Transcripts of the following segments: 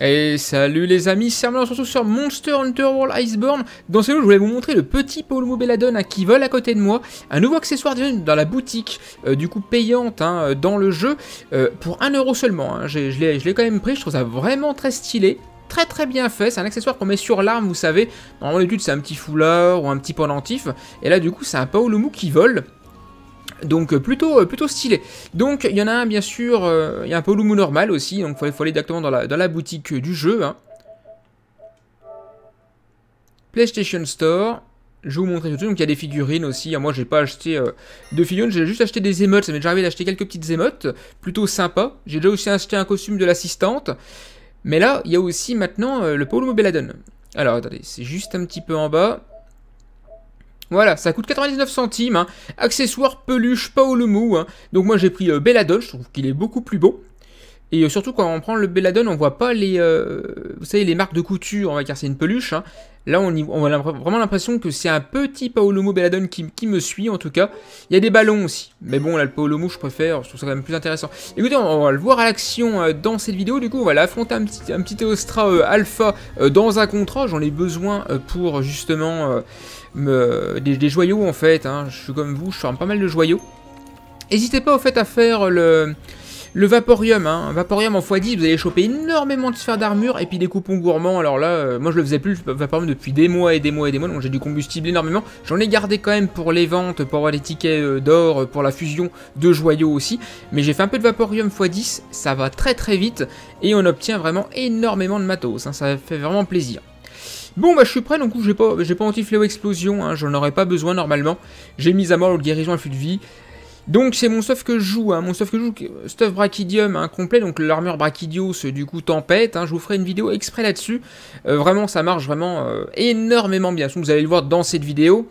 Et salut les amis, c'est Armand, on se retrouve sur Monster Hunter World Iceborne. Dans cette vidéo, je voulais vous montrer le petit Paolumu Belladone qui vole à côté de moi. Un nouveau accessoire dans la boutique, du coup payante dans le jeu, pour 1 € seulement. Hein. Je l'ai quand même pris, je trouve ça vraiment très stylé. Très bien fait, c'est un accessoire qu'on met sur l'arme, vous savez. Normalement d'habitude c'est un petit foulard ou un petit pendentif. Et là du coup c'est un Paolumu qui vole. Donc plutôt stylé. Donc il y en a un bien sûr, il y a un Paolumu normal aussi, donc il faut aller directement dans la boutique du jeu. Hein. PlayStation Store, je vais vous montrer tout de suite, donc il y a des figurines aussi. Moi j'ai pas acheté de figurines, j'ai juste acheté des émotes, ça m'est déjà arrivé d'acheter quelques petites émotes, plutôt sympa. J'ai déjà aussi acheté un costume de l'assistante. Mais là, il y a aussi maintenant le Paolumu Belladone. Alors attendez, c'est juste un petit peu en bas. Voilà, ça coûte 99 centimes, hein. Accessoire peluche Paolumu, hein. Donc moi j'ai pris Belladone, je trouve qu'il est beaucoup plus beau. Et surtout quand on prend le Belladone, on voit pas les, vous savez, les marques de couture, on va dire c'est une peluche. Hein. Là on a vraiment l'impression que c'est un petit Paolumu Belladone qui me suit en tout cas. Il y a des ballons aussi, mais bon là le Paolumu je préfère, je trouve ça quand même plus intéressant. Écoutez, on va le voir à l'action dans cette vidéo, du coup on va l'affronter un petit Teostra Alpha dans un contrat, j'en ai besoin pour justement des joyaux en fait, hein. Je suis comme vous, je farme pas mal de joyaux. N'hésitez pas au fait à faire le Vaporium, hein. Vaporium en x10, vous allez choper énormément de sphères d'armure et puis des coupons gourmands. Alors là, moi je le faisais plus, le Vaporium depuis des mois et des mois, donc j'ai du combustible énormément. J'en ai gardé quand même pour les ventes, pour avoir des tickets d'or, pour la fusion de joyaux aussi. Mais j'ai fait un peu de Vaporium x10, ça va très vite et on obtient vraiment énormément de matos, hein. Ça fait vraiment plaisir. Bon bah je suis prêt, donc j'ai pas anti-fléau explosion, hein, j'en aurais pas besoin normalement. J'ai mis à mort le guérison à flux de vie. Donc c'est mon stuff que je joue, hein, stuff Brachydium hein, complet, donc l'armure Brachydios du coup tempête, hein, je vous ferai une vidéo exprès là-dessus. Vraiment ça marche vraiment énormément bien, donc vous allez le voir dans cette vidéo.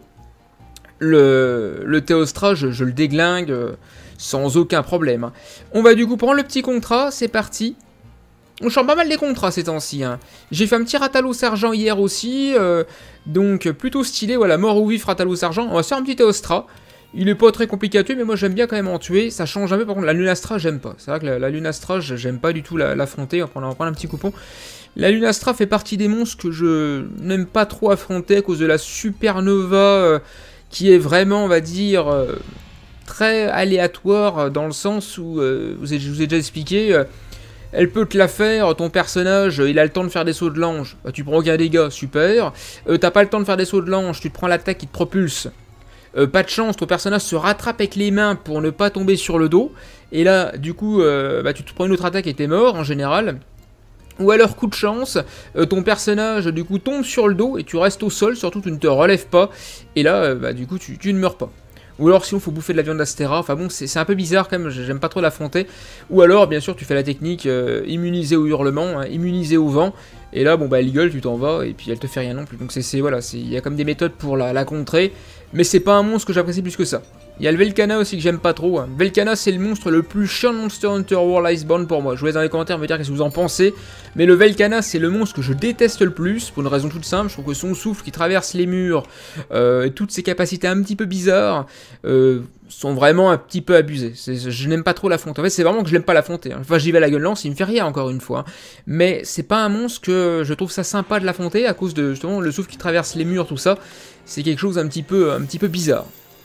Le Teostra je le déglingue sans aucun problème. Hein. On va du coup prendre le petit contrat, c'est parti. On change pas mal les contrats ces temps-ci. Hein. J'ai fait un petit Rathalos Sergent hier aussi. Donc plutôt stylé. Voilà, mort ou vif Rathalos Sergent. On va se faire un petit Teostra. Il est pas très compliqué à tuer, mais moi j'aime bien quand même en tuer. Ça change un peu. Par contre, la Lunastra, j'aime pas. C'est vrai que la Lunastra, j'aime pas du tout l'affronter. On va prendre un petit coupon. La Lunastra fait partie des monstres que je n'aime pas trop affronter à cause de la Supernova qui est vraiment, on va dire, très aléatoire dans le sens où, je vous ai déjà expliqué. Elle peut te la faire, ton personnage, il a le temps de faire des sauts de l'ange, bah, tu prends aucun dégât, super. T'as pas le temps de faire des sauts de l'ange, tu te prends l'attaque qui te propulse. Pas de chance, ton personnage se rattrape avec les mains pour ne pas tomber sur le dos. Et là, du coup, bah, tu te prends une autre attaque et t'es mort, en général. Ou alors, coup de chance, ton personnage, du coup, tombe sur le dos et tu restes au sol, surtout tu ne te relèves pas. Et là, bah, du coup, tu ne meurs pas. Ou alors sinon faut bouffer de la viande d'Astera, enfin bon c'est un peu bizarre quand même, j'aime pas trop l'affronter. Ou alors bien sûr tu fais la technique immunisée au hurlement, hein, immunisée au vent, et là bon bah elle gueule, tu t'en vas, et puis elle te fait rien non plus. Donc voilà, il y a comme des méthodes pour la contrer, mais c'est pas un monstre que j'apprécie plus que ça. Il y a le Velkhana aussi que j'aime pas trop. Hein. Velkhana c'est le monstre le plus chiant de Monster Hunter World Iceborne pour moi. Je vous laisse dans les commentaires me dire qu'est-ce que vous en pensez. Mais le Velkhana c'est le monstre que je déteste le plus, pour une raison toute simple. Je trouve que son souffle qui traverse les murs, et toutes ses capacités un petit peu bizarres, sont vraiment un petit peu abusées. Je n'aime pas trop l'affronter. En fait c'est vraiment que je n'aime pas l'affronter. Hein. Enfin j'y vais à la gueule lance, il me fait rien encore une fois. Hein. Mais c'est pas un monstre que je trouve ça sympa de l'affronter à cause de justement le souffle qui traverse les murs, tout ça. C'est quelque chose un petit peu bizarre.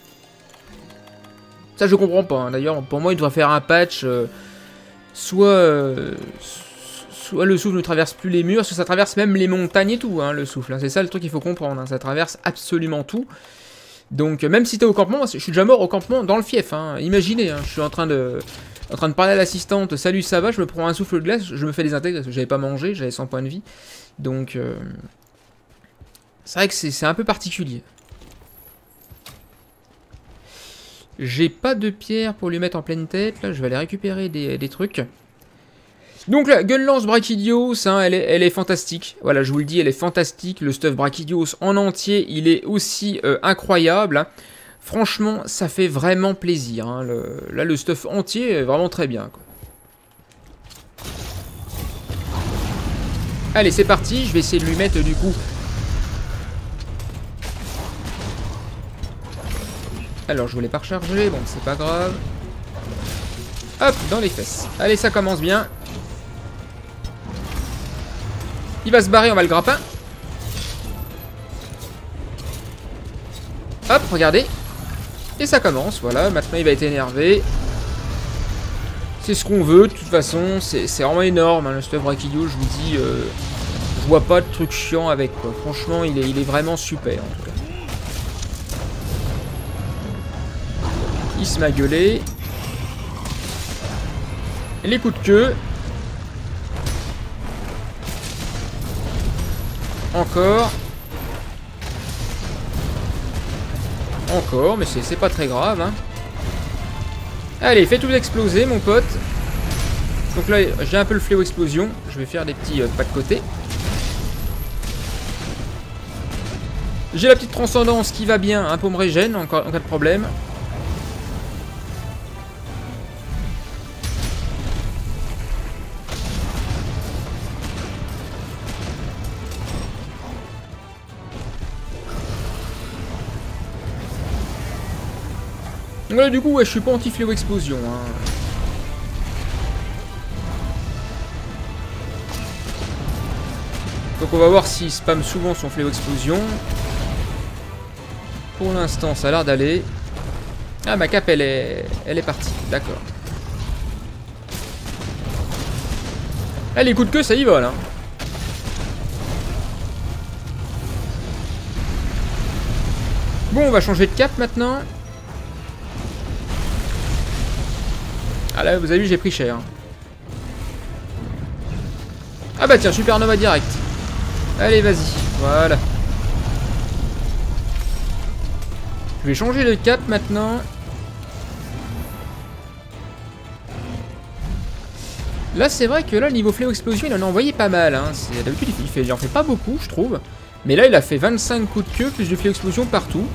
Ça je comprends pas, hein. D'ailleurs pour moi il devrait faire un patch, soit le souffle ne traverse plus les murs, soit ça traverse même les montagnes et tout, hein, le souffle, hein. C'est ça le truc qu'il faut comprendre, hein. Ça traverse absolument tout. Donc même si t'es au campement, je suis déjà mort au campement dans le fief, hein. Imaginez, hein, je suis en train de parler à l'assistante, salut ça va, je me prends un souffle de glace, je me fais désintégrer parce que j'avais pas mangé, j'avais 100 points de vie. Donc c'est vrai que c'est un peu particulier. J'ai pas de pierre pour lui mettre en pleine tête, là je vais aller récupérer des trucs. Donc la Gun Lance Brachydios, hein, elle est fantastique, voilà je vous le dis, elle est fantastique, le stuff Brachydios en entier, il est aussi incroyable. Hein. Franchement, ça fait vraiment plaisir, hein. Là le stuff entier est vraiment très bien. Quoi. Allez c'est parti, je vais essayer de lui mettre du coup... Alors, je voulais pas recharger, bon, c'est pas grave. Hop, dans les fesses. Allez, ça commence bien. Il va se barrer, on va le grappin. Hop, regardez. Et ça commence, voilà. Maintenant, il va être énervé. C'est ce qu'on veut, de toute façon. C'est vraiment énorme, hein, le stuff Brachiodio, je vous dis. Je vois pas de truc chiant avec, quoi. Franchement, il est vraiment super, en tout cas. Il se m'a gueulé. Les coups de queue. Encore. Encore, mais c'est pas très grave, hein. Allez, fais tout exploser, mon pote. Donc là, j'ai un peu le fléau explosion. Je vais faire des petits pas de côté. J'ai la petite transcendance qui va bien, un peu me régène en cas de problème. Donc là, du coup, ouais, je suis pas anti-fléau explosion, hein. Donc on va voir s'il spam souvent son fléau explosion. Pour l'instant, ça a l'air d'aller. Ah, ma cape, elle est partie. D'accord. Ah, les coups de queue, ça y va, là. Bon, on va changer de cap, maintenant. Ah, là, vous avez vu, j'ai pris cher. Ah bah tiens, Supernova direct. Allez, vas-y. Voilà. Je vais changer de cap maintenant. Là, c'est vrai que là, le niveau fléau explosion, il en a envoyé pas mal. Hein. D'habitude, il en fait pas beaucoup, je trouve. Mais là, il a fait 25 coups de queue, plus de fléau explosion partout.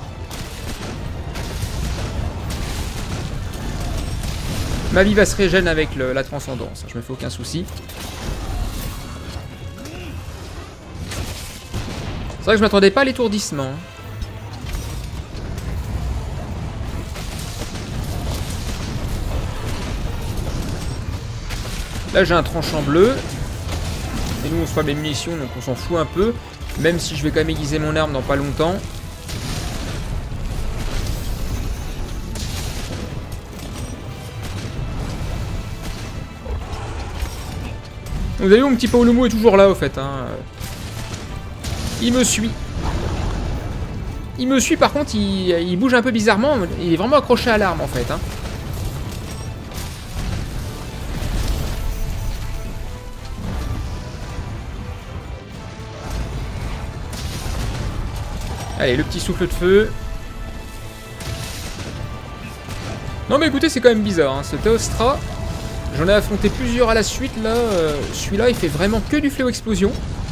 Ma vie va se régénérer avec la transcendance. Je me fais aucun souci. C'est vrai que je m'attendais pas à l'étourdissement. Là, j'ai un tranchant bleu. Et nous, on se fait les munitions, donc on s'en fout un peu. Même si je vais quand même aiguiser mon arme dans pas longtemps. Vous avez vu, mon petit Paolumo est toujours là, au fait. Hein. Il me suit. Il me suit, par contre, il bouge un peu bizarrement. Il est vraiment accroché à l'arme, en fait. Hein. Allez, le petit souffle de feu. Non, mais écoutez, c'est quand même bizarre. Hein. Ce Théostra, j'en ai affronté plusieurs à la suite. Là, celui-là, il fait vraiment que du fléau explosion.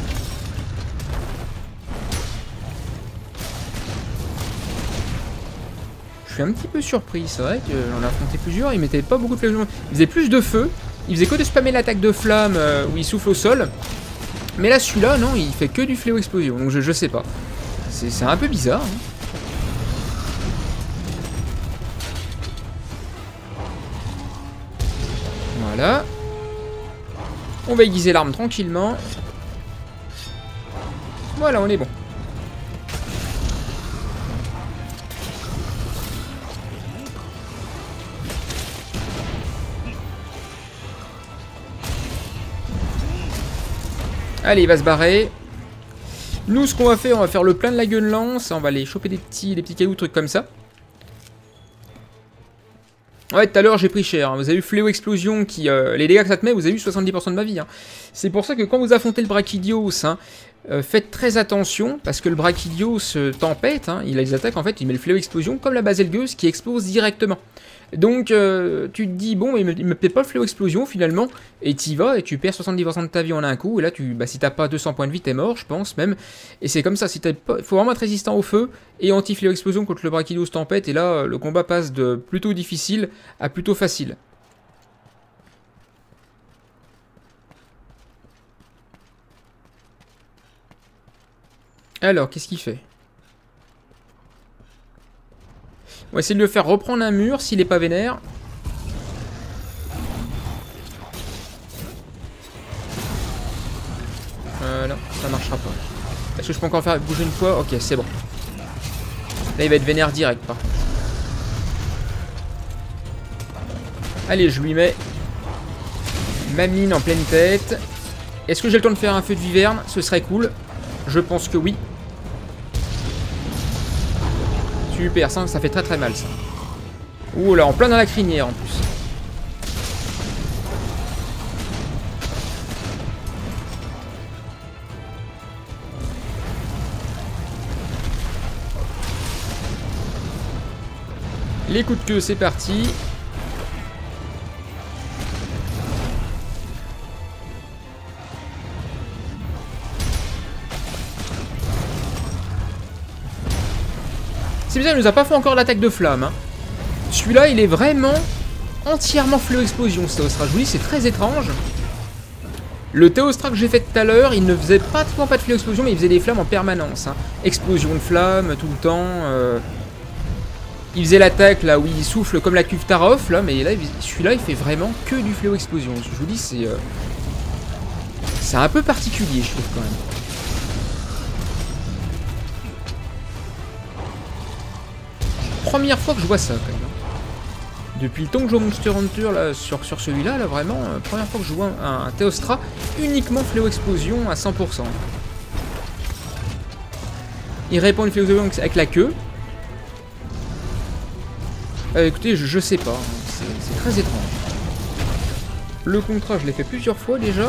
Je suis un petit peu surpris. C'est vrai que j'en ai affronté plusieurs. Il mettait pas beaucoup de fléau explosion. Il faisait plus de feu. Il faisait que de spammer l'attaque de flamme où il souffle au sol. Mais là, celui-là, non, il fait que du fléau explosion. Donc, je sais pas. C'est un peu bizarre. Hein. Voilà. On va aiguiser l'arme tranquillement. Voilà, on est bon. Allez, il va se barrer. Nous, ce qu'on va faire le plein de la gueule lance. On va aller choper des petits cailloux, trucs comme ça. Ouais, tout à l'heure, j'ai pris cher. Hein. Vous avez vu fléau explosion, les dégâts que ça te met, vous avez vu 70% de ma vie. Hein. C'est pour ça que quand vous affrontez le Brachydios, hein, faites très attention, parce que le Brachydios tempête, hein, il a des attaques, en fait, il met le fléau explosion, comme la baselgueuse, qui explose directement. Donc, tu te dis, bon, il me paie pas le fléau explosion, finalement, et t'y vas, et tu perds 70% de ta vie en un coup, et là, si t'as pas 200 points de vie, t'es mort, je pense, même. Et c'est comme ça, il faut vraiment être résistant au feu, et anti-fléau explosion contre le Brachydios tempête, et là, le combat passe de plutôt difficile à plutôt facile. Alors, qu'est-ce qu'il fait? On va essayer de le faire reprendre un mur s'il est pas vénère. Est-ce que je peux encore faire bouger une fois? Ok, c'est bon. Là, il va être vénère direct, par contre. Allez, je lui mets ma mine en pleine tête. Est-ce que j'ai le temps de faire un feu de viverne? Ce serait cool. Je pense que oui. Super, ça fait très très mal, ça. Ouh là, en plein dans la crinière, en plus. Les coups de queue, c'est parti. C'est bizarre, il nous a pas fait encore l'attaque de flamme. Hein. Celui-là, il est vraiment entièrement fléau explosion, ce Théostra. Je vous dis, c'est très étrange. Le Théostra que j'ai fait tout à l'heure, il ne faisait pratiquement pas de fléau explosion, mais il faisait des flammes en permanence. Hein. Explosion de flammes tout le temps. Il faisait l'attaque là où il souffle comme la cuve Tarof, là, mais là, celui-là, il fait vraiment que du fléau explosion. Je vous dis, c'est un peu particulier, je trouve, quand même. Première fois que je vois ça, quand même. Depuis le temps que je joue Monster Hunter, là, sur celui-là, là, vraiment, première fois que je vois un Théostra uniquement fléau explosion à 100%. Il répond une fléau explosion avec la queue. Écoutez, je sais pas, hein. C'est très étrange. Le contrat, je l'ai fait plusieurs fois déjà.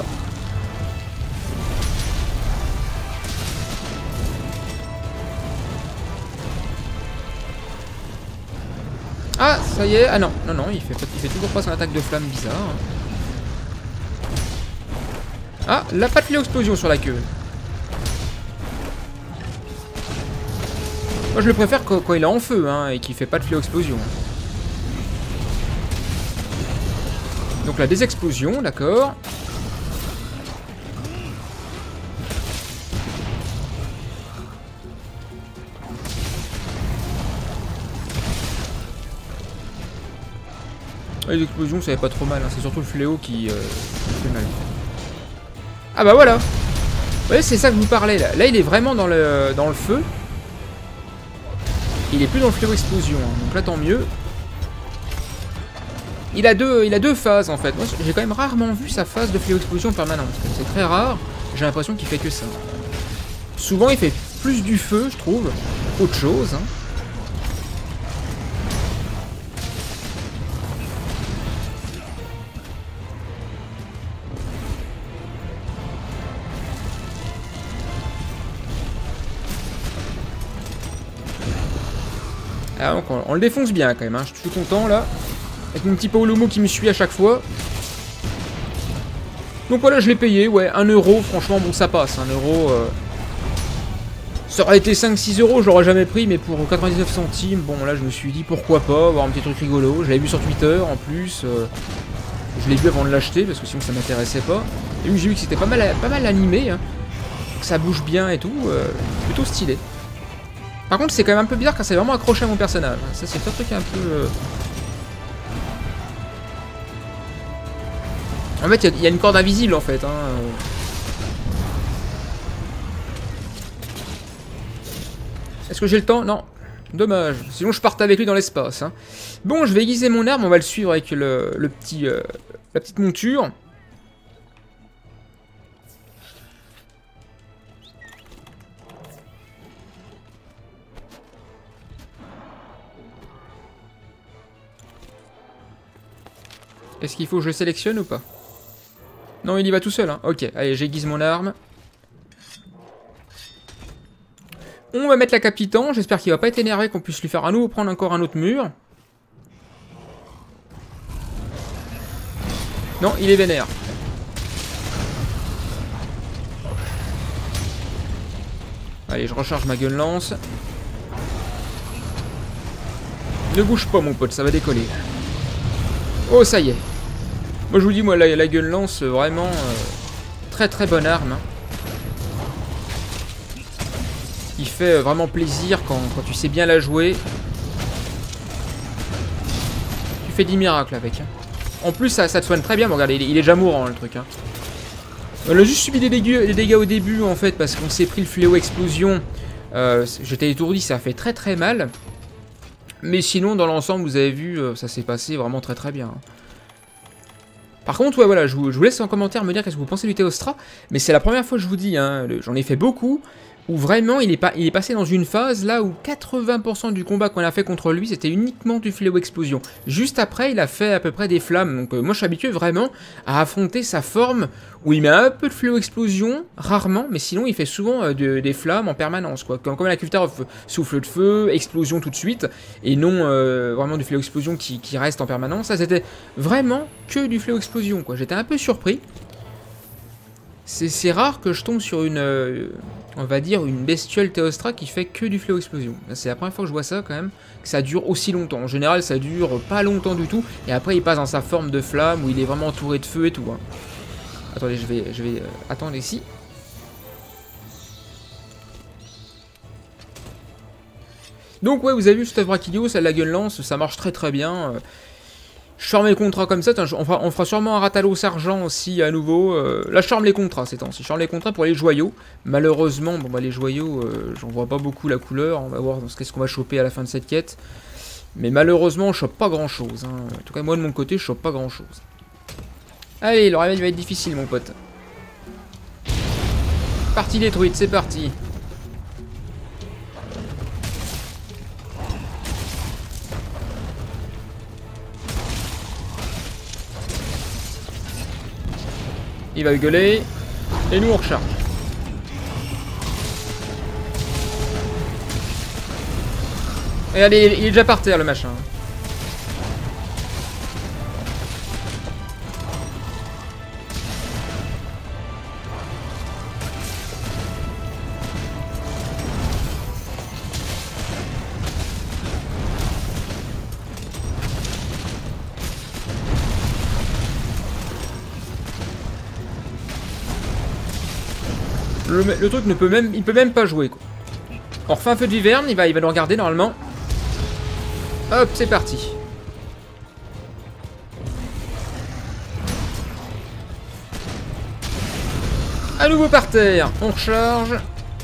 Ah, ça y est. Ah non, non, non, il fait toujours pas son attaque de flamme bizarre. Ah, là, pas de fléau explosion sur la queue. Moi, je le préfère quand il est en feu, hein, et qu'il fait pas de fléau explosion. Donc là, des explosions, d'accord. Les explosions, ça fait pas trop mal, hein. C'est surtout le fléau qui fait mal. Ah bah voilà. Vous voyez, c'est ça que je vous parlais là. Là, il est vraiment dans le feu. Il est plus dans le fléau explosion, hein. Donc là, tant mieux. Il a deux phases en fait. Moi, j'ai quand même rarement vu sa phase de fléau explosion permanente. C'est très rare. J'ai l'impression qu'il fait que ça. Souvent, il fait plus du feu, je trouve, autre chose. Hein. Ah, donc on le défonce bien quand même. Hein. Je suis content là. Avec mon petit Paolomo qui me suit à chaque fois. Donc voilà, je l'ai payé, ouais, 1 euro, franchement, bon, ça passe, 1 euro. Ça aurait été 5-6 euros, je l'aurais jamais pris, mais pour 99 centimes, bon, là, je me suis dit, pourquoi pas, avoir un petit truc rigolo. Je l'avais vu sur Twitter, en plus. Je l'ai vu avant de l'acheter, parce que sinon, ça m'intéressait pas. Et oui, j'ai vu que c'était pas mal animé, hein. Que ça bouge bien et tout, plutôt stylé. Par contre, c'est quand même un peu bizarre, car c'est vraiment accroché à mon personnage. Ça, c'est un truc un peu... En fait, il y a une corde invisible en fait. Hein. Est-ce que j'ai le temps? Non. Dommage. Sinon, je parte avec lui dans l'espace. Hein. Bon, je vais aiguiser mon arme. On va le suivre avec la petite monture. Est-ce qu'il faut que je le sélectionne ou pas? Non, il y va tout seul, hein. Ok, allez, j'aiguise mon arme. On va mettre la capitane. J'espère qu'il va pas être énervé, qu'on puisse lui faire à nouveau prendre encore un autre mur. Non, il est vénère. Allez, je recharge ma gun lance. Ne bouge pas, mon pote, ça va décoller. Oh, ça y est. Moi, je vous dis, moi, la gun lance, vraiment, très très bonne arme. Hein. Il fait vraiment plaisir quand tu sais bien la jouer. Tu fais 10 miracles avec. Hein. En plus, ça te soigne très bien. Bon, regardez, il est déjà mourant, le truc. Hein. On a juste subi des dégâts au début en fait parce qu'on s'est pris le fléau explosion. J'étais étourdi, ça a fait très très mal. Mais sinon dans l'ensemble vous avez vu, ça s'est passé vraiment très très bien. Par contre, ouais, voilà, je vous laisse en commentaire me dire qu'est-ce que vous pensez du Théostra. Mais c'est la première fois que je vous dis, hein, j'en ai fait beaucoup, où vraiment il est passé dans une phase là où 80% du combat qu'on a fait contre lui, c'était uniquement du fléau explosion. Juste après, il a fait à peu près des flammes. Donc moi je suis habitué vraiment à affronter sa forme où il met un peu de fléau explosion, rarement, mais sinon il fait souvent des flammes en permanence, quoi. Comme la Kultarov, souffle de feu, explosion tout de suite, et non vraiment du fléau explosion qui reste en permanence. Ça c'était vraiment que du fléau explosion, quoi. J'étais un peu surpris. C'est rare que je tombe sur une, on va dire, une bestiole Théostra qui fait que du fléau explosion. C'est la première fois que je vois ça quand même, que ça dure aussi longtemps. En général, ça dure pas longtemps du tout, et après il passe dans sa forme de flamme où il est vraiment entouré de feu et tout. Hein. Attendez, je vais attendre ici. Donc ouais, vous avez vu cette Brachilios, ça la gueule lance, ça marche très très bien. Je ferme les contrats comme ça, on fera sûrement un Rathalos Argent aussi à nouveau. Là je ferme les contrats ces temps-ci, je ferme les contrats pour les joyaux. Malheureusement, bon bah les joyaux, j'en vois pas beaucoup la couleur, on va voir qu'est-ce qu'on va choper à la fin de cette quête. Mais malheureusement, je chope pas grand-chose. Hein. En tout cas, moi de mon côté, je chope pas grand-chose. Allez, le réveil va être difficile mon pote. Partie détruite, c'est parti. Il va gueuler. Et nous on recharge. Et allez, il est déjà par terre le machin. Le truc il peut même pas jouer quoi. On refait un feu de viverne, il va nous regarder normalement. Hop, c'est parti. À nouveau par terre, on recharge.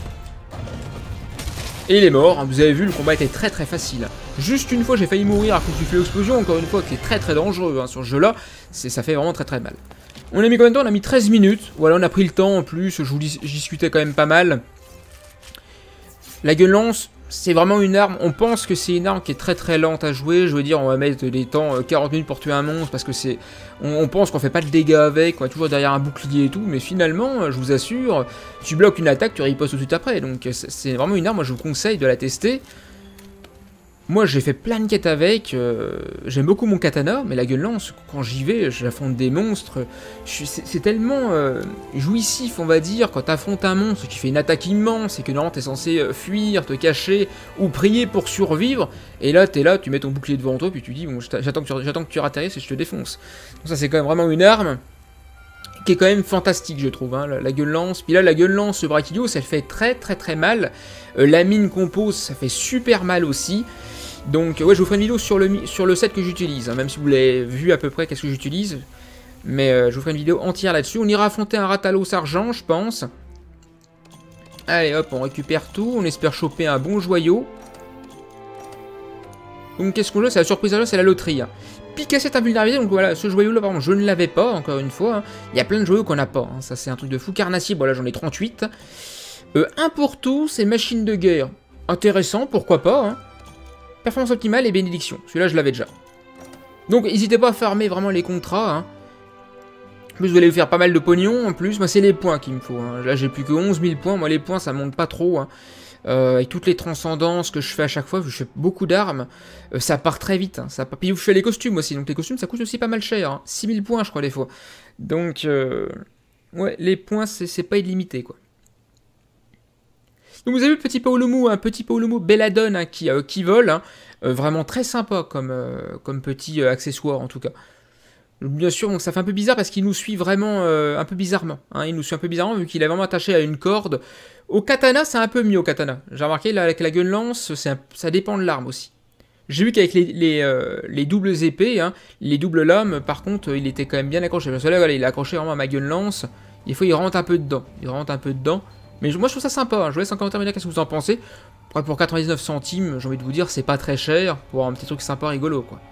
Et il est mort, hein. Vous avez vu, le combat était très très facile. Juste une fois j'ai failli mourir à cause du fléau explosion, encore une fois qui est très très dangereux hein, sur ce jeu là, ça fait vraiment très très mal. On a mis combien de temps? On a mis 13 minutes. Voilà, on a pris le temps en plus. Je vous discutais quand même pas mal. La gueule lance, c'est vraiment une arme. On pense que c'est une arme qui est très très lente à jouer. Je veux dire, on va mettre des temps 40 minutes pour tuer un monstre parce que c'est. On pense qu'on fait pas de dégâts avec. On est toujours derrière un bouclier et tout. Mais finalement, je vous assure, tu bloques une attaque, tu ripostes tout de suite après. Donc c'est vraiment une arme. Moi, je vous conseille de la tester. Moi j'ai fait plein de quêtes avec, j'aime beaucoup mon katana, mais la gueule lance, quand j'y vais, j'affronte des monstres, c'est tellement jouissif on va dire, quand t'affrontes un monstre qui fait une attaque immense et que normalement t'es censé fuir, te cacher ou prier pour survivre, et là t'es là, tu mets ton bouclier devant toi, puis tu dis bon j'attends que tu atterrisses et je te défonce. Donc ça c'est quand même vraiment une arme qui est quand même fantastique je trouve, hein, la gueule lance, puis là la gueule lance, ce Brachilios, elle fait très très très mal, la mine compose, ça fait super mal aussi. Donc ouais, je vous ferai une vidéo sur le set que j'utilise, hein, même si vous l'avez vu à peu près qu'est-ce que j'utilise. Mais je vous ferai une vidéo entière là-dessus. On ira affronter un Rathalos Argent, je pense. Allez hop, on récupère tout. On espère choper un bon joyau. Donc qu'est-ce qu'on joue? C'est la surprise à jeu, c'est la loterie. Hein. Pique à cette invulnérabilité, donc voilà, ce joyau-là, par exemple, je ne l'avais pas, encore une fois. Hein. Il y a plein de joyaux qu'on n'a pas. Hein. Ça, c'est un truc de fou. Carnassier, voilà, j'en ai 38. Un pour tout, c'est machine de guerre. Intéressant, pourquoi pas, hein. Performance optimale et bénédiction. Celui-là, je l'avais déjà. Donc, n'hésitez pas à farmer vraiment les contrats. Hein. En plus, vous allez vous faire pas mal de pognon. En plus, moi, c'est les points qu'il me faut. Hein. Là, j'ai plus que 11 000 points. Moi, les points, ça monte pas trop. Hein. Avec toutes les transcendances que je fais à chaque fois, je fais beaucoup d'armes. Ça part très vite. Hein. Puis, je fais les costumes aussi. Donc, les costumes, ça coûte aussi pas mal cher. Hein. 6 000 points, je crois, des fois. Donc, ouais, les points, c'est pas illimité, quoi. Donc vous avez vu petit Paolumu, un petit Paolumu Belladone hein, qui vole, hein, vraiment très sympa comme petit accessoire en tout cas. Bien sûr, donc ça fait un peu bizarre parce qu'il nous suit vraiment un peu bizarrement. Hein, il nous suit un peu bizarrement vu qu'il est vraiment attaché à une corde. Au katana, c'est un peu mieux au katana. J'ai remarqué là, avec la gun lance, ça dépend de l'arme aussi. J'ai vu qu'avec les doubles épées, hein, les doubles lames, par contre, il était quand même bien accroché. Parce que là, voilà, il est accroché vraiment à ma gun lance. Des fois, il rentre un peu dedans. Il rentre un peu dedans. Mais moi, je trouve ça sympa. Hein. Je vous laisse en commentaire me dire qu'est-ce que vous en pensez. Après, pour 99 centimes, j'ai envie de vous dire, c'est pas très cher. Pour avoir un petit truc sympa, rigolo, quoi.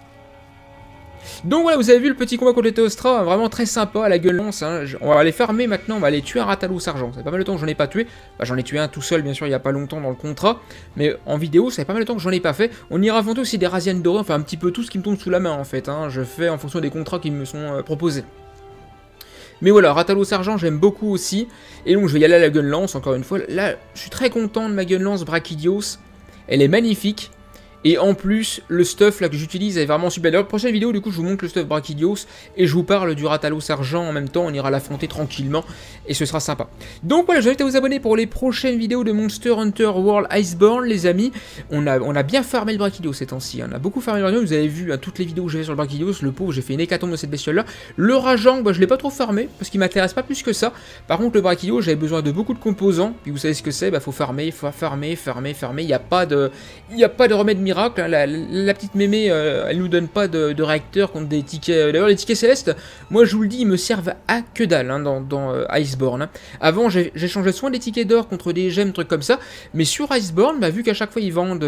Donc voilà, vous avez vu le petit combat contre les Théostras, vraiment très sympa à la gueule lance. Hein. On va aller farmer maintenant, on va aller tuer un Rathalos argent. Ça fait pas mal de temps que j'en ai pas tué. Bah, j'en ai tué un tout seul, bien sûr, il y a pas longtemps dans le contrat. Mais en vidéo, ça fait pas mal de temps que j'en ai pas fait. On ira affronter aussi des Razian dorés, enfin un petit peu tout ce qui me tombe sous la main en fait. Hein. Je fais en fonction des contrats qui me sont proposés. Mais voilà, Rathalos argent, j'aime beaucoup aussi. Et donc je vais y aller à la gun lance, encore une fois. Là, je suis très content de ma gun lance Brachydios. Elle est magnifique. Et en plus, le stuff là que j'utilise est vraiment super. D'ailleurs, prochaine vidéo, du coup, je vous montre le stuff Brachydios et je vous parle du Rathalos argent en même temps. On ira l'affronter tranquillement et ce sera sympa. Donc voilà, je vous invite à vous abonner pour les prochaines vidéos de Monster Hunter World Iceborne, les amis. On a bien farmé le Brachydios ces temps-ci. On a beaucoup farmé le Brachydios. Vous avez vu à toutes les vidéos que j'ai fait sur le Brachydios, le pauvre, j'ai fait une hécatombe de cette bestiole là. Le Rajang, bah, je l'ai pas trop farmé parce qu'il m'intéresse pas plus que ça. Par contre, le Brachydios, j'avais besoin de beaucoup de composants. Puis vous savez ce que c'est, bah faut farmer, il faut farmer. Il n'y a pas de remède miracle. Hein. La petite mémé, elle nous donne pas de réacteur contre des tickets. D'ailleurs, les tickets célestes, moi je vous le dis, ils me servent à que dalle hein, dans Iceborne. Hein. Avant, j'échangeais soin des tickets d'or contre des gemmes, trucs comme ça. Mais sur Iceborne, bah, vu qu'à chaque fois ils vendent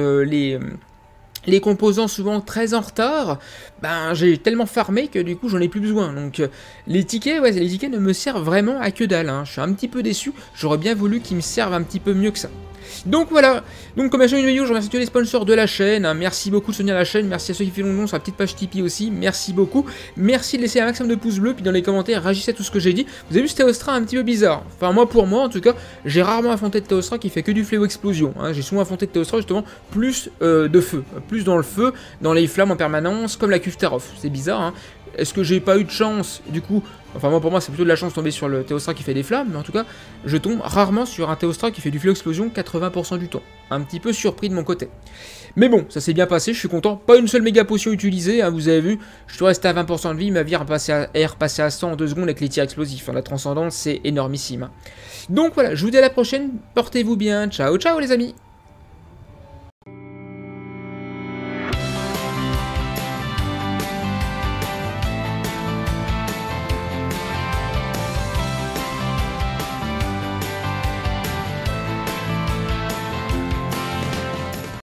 les composants souvent très en retard, ben j'ai tellement farmé que du coup j'en ai plus besoin. Donc les tickets ne me servent vraiment à que dalle. Hein. Je suis un petit peu déçu. J'aurais bien voulu qu'ils me servent un petit peu mieux que ça. Donc voilà, donc comme à chaque vidéo, je remercie tous les sponsors de la chaîne, hein. Merci beaucoup de soutenir la chaîne, merci à ceux qui font long sur la petite page Tipeee aussi, merci beaucoup, merci de laisser un maximum de pouces bleus, puis dans les commentaires, réagissez à tout ce que j'ai dit. Vous avez vu ce Théostra un petit peu bizarre, enfin moi pour moi en tout cas, j'ai rarement affronté de Théostra qui fait que du fléau explosion, hein. J'ai souvent affronté de Théostra justement plus de feu, plus dans le feu, dans les flammes en permanence, comme la cuve Tarof, c'est bizarre hein. Est-ce que j'ai pas eu de chance, du coup, enfin moi pour moi c'est plutôt de la chance de tomber sur le Théostra qui fait des flammes, mais en tout cas, je tombe rarement sur un Théostra qui fait du fléau explosion 80% du temps. Un petit peu surpris de mon côté. Mais bon, ça s'est bien passé, je suis content. Pas une seule méga potion utilisée, hein, vous avez vu, je suis resté à 20% de vie, ma vie est repassée à 100 en 2 secondes avec les tirs explosifs. Hein, la transcendance c'est énormissime. Hein. Donc voilà, je vous dis à la prochaine, portez-vous bien, ciao ciao les amis.